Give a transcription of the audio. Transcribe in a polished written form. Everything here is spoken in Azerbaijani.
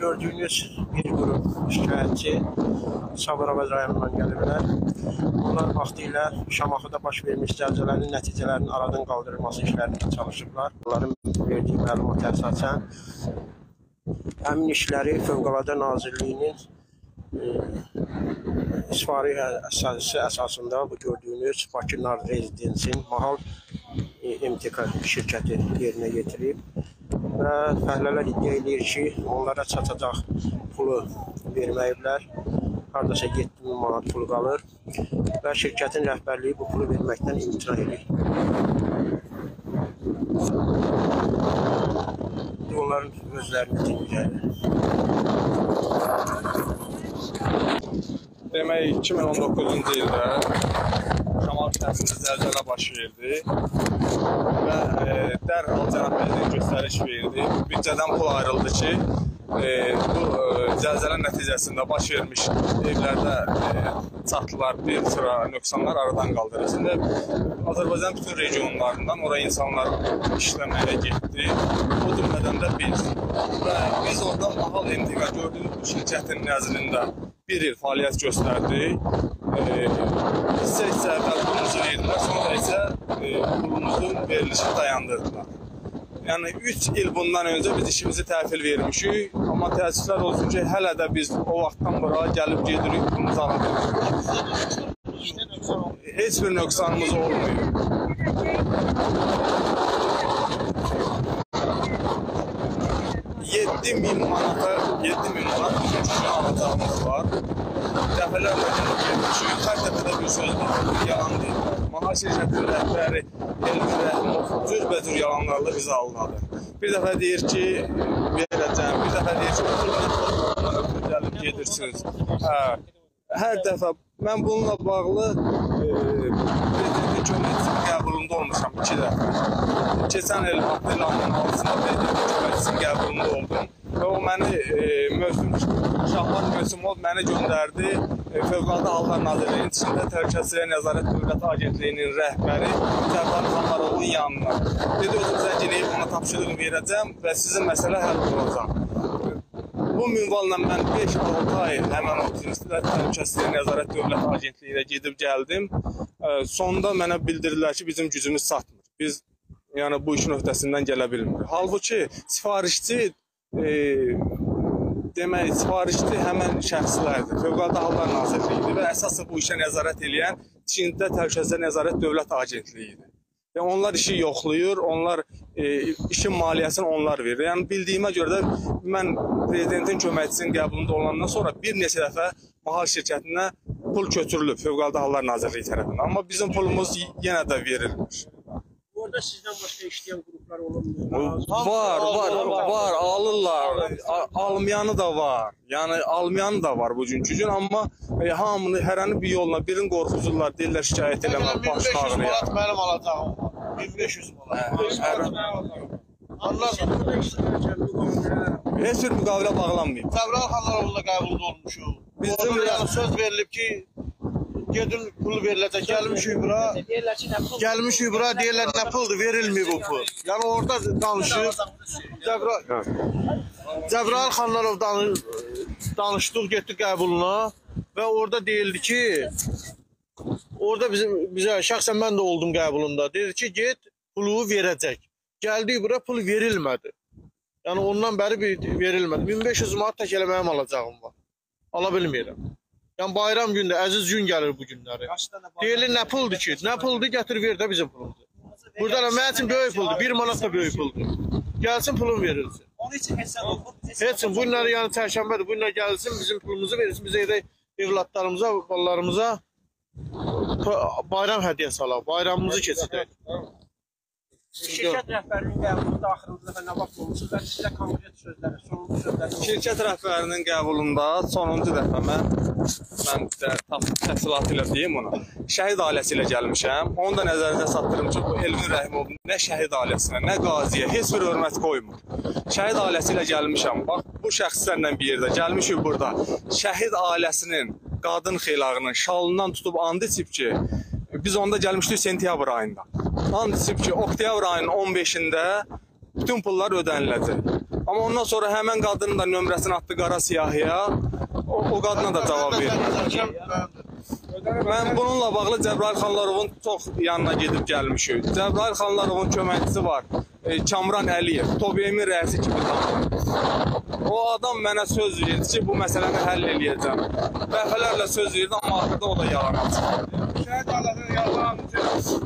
gördüğünüz bir grup şikayətçi Sabirabad rayonundan gəlirlər. Bunlar vaxtilə Şamaxıda baş vermiş zəlzələnin nəticələrinin aradan qaldırılması işlərində çalışıblar. Onların verdiyi məlumata əsasən həmin işləri Fövqəladə Nazirliyinin isfarı əsasında bu gördüyünüz Bakı Nar Rezidensin Mahal MTK şirkəti yerinə getirib və fəhlələr iddia edir ki, onlara çatacaq pulu verməyiblər. Haradasa 7000 manat pul qalır və şirkətin rəhbərliyi bu pulu verməkdən imtina edir. Onların özlərini dinləyir. Demək, 2019-cu ildə Şamaxı şəhərində zəlzələ baş verdi və dərhal cənab prezident göstəriş verdi. Büdcədən pul ayrıldı ki, bu zəlzələ nəticəsində baş vermiş evlərdə çatılar, bir sıra nöqsanlar aradan qaldırılsın və Azərbaycan bütün regionlarından oraya insanlar işləməyə getdi. O cümlədən də biz. Və biz oradan Mahal MTK gördüyümüz bu şirkətin nəzdində bir il fəaliyyət göstərdi. Hissə pulumuzu verdilər, sonra isə pulumuzun verilişi dayandırdılar. Yəni 3 il bundan öncə biz işimizi təhvil vermişik, amma təəssüflər olsun ki, hələ də biz o vaxtdan bura gəlib gedirik, pulumuzu alırıq. Heç bir nöqsanımız olmuyor. 7000 manat üçün alacağımız var. Dəfələrlə gəlmişik, hər dəfədə bir söz var, yalan deyil. Mahal şirkətinin rəhbəri Elvin Rəhimov cürbəcür yalanlarla bizi alınladı. Bir dəfə deyir ki, verəcəm, bir dəfə deyir ki, gəlib gedirsiniz. Hər dəfə mən bununla bağlı prezidentin köməkçisinin qəbulunda olmuşam 2 dəfə. Keçən il Abdülhamidin altında prezidentin köməkçisinin qəbulunda oldum və o məni Şahmat Mösümov məni göndərdi Fövqəladə Hallar Nazirliyinin içində Təhlükəsizliyə Nəzarət Dövlət Agentliyinin rəhbəri Cəbrayıl Xanlarovun yanına. Dedi, özüm zəngiləyib ona tapşırıq verəcəm və sizin məsələ həll olacaq. Bu minvalla mən 5-6 ay həmən o Təhlükəsizliyə Nəzarət Dövlət Agentliyinə gedib gəldim. Sonda mənə bildirdilər ki, bizim gücümüz çatmır. Biz bu işin öhdəsindən gələ bilmirik. Halbuki sifarişçi demək, sifarişçi həmən şəxslərdir. Fövqəladə Hallar Nazirliyidir və əsaslı bu işə nəzarət edən Çində Təhlükəsizliyə Nəzarət Dövlət Agentliyidir. Onlar işi yoxlayır, onlar işin maliyyəsini onlar verir. Yəni bildiyimə görə də mən prezidentin köməkçisinin qəbulunda olandan sonra bir neçə dəfə Mahal şirkətinə pul köçürülüb Fövqəladə Hallar Nazirliyi tərəfindən. Amma bizim pulumuz yenə də verilmir. Orada sizdən başqa işləyən qruplar olunmuyor. Var, alırlar. Almayanı da var. Yəni almayanı da var bugünkü gün, amma hamını hərəni bir yolla birini qorxuzurlar, deyirlər şikayət eləmə, başını ağrıya. 1500 manat mənim alacağım var. 1500 manat. Heç bir müqavilə bağlanmayıb. Cəbrayıl Xanlarovla qəbulda olmuşuq. Bizim söz verilib ki, gedin pul veriləcək, gəlmişik bura, deyirlər nə puldur, verilmir bu pul. Yəni orada danışıb, Cəbrayıl Xanlarov danışdıq, getdik qəbuluna və orada deyildi ki, orada bizə, şəxsən mən də oldum qəbulunda, deyildi ki, get pulu verəcək. Gəldik bura, pul verilmədi. Yəni ondan bəri verilmədi. 1500 manat tək elə mənim alacağım var. Ala bilmirəm. Yəni bayram gündə, əziz gün gəlir bu günləri. Deyilir, nə puldur ki? Nə puldur, gətir ver də bizim pulumdur. Burada mən üçün böyük puldur, 1 manat da böyük puldur. Gəlsin, pulum verilsin. Onun için Heç bu günləri yəni çərşənbədir, bu günlər gəlsin, bizim pulumuzu verilsin, biz edək evlatlarımıza, balalarımıza bayram hədiyyəsi alaq, bayramımızı keçirək. şirkət rəhbərinin qəbulunda axırıncı dəfə nə vaxt olmuşsunuz və sizə konkret sözləri, sonuncu sözləri... Şirkət rəhbərinin qəbulunda sonuncu dəfə mən təfsilatı ilə deyim ona, şəhid ailəsi ilə gəlmişəm. Onu da nəzərinizə çatdırım ki, bu Elvin Rəhimov nə şəhid ailəsinə, nə qaziyə heç bir hörmət qoymur. Şəhid ailəsi ilə gəlmişəm. Bax, bu şəxslərlə bir yerdə gəlmişik burada. Şəhid ailəsinin, qadın xeylağının şalından tutub and içib ki, biz onda gəlmişdik sentyabr ayında. And içib ki, oktyabr ayının 15-də bütün pullar ödəniləcək. Amma ondan sonra həmən qadının da nömrəsini atdı qara siyahıya. O qadına da cavab verdi. Mən bununla bağlı Cəbrayıl Xanlarovun çox yanına gedib gəlmişik. Cəbrayıl Xanlarovun köməkçisi var. Kamran Əliyev, TOBEMin rəisi kimi tanınır. O adam mənə söz verdi ki, bu məsələni həll eləyəcəm. Dəfələrlə söz verdi, amma axırda o da yalan açıqladı. Şəhid adamın yalanı.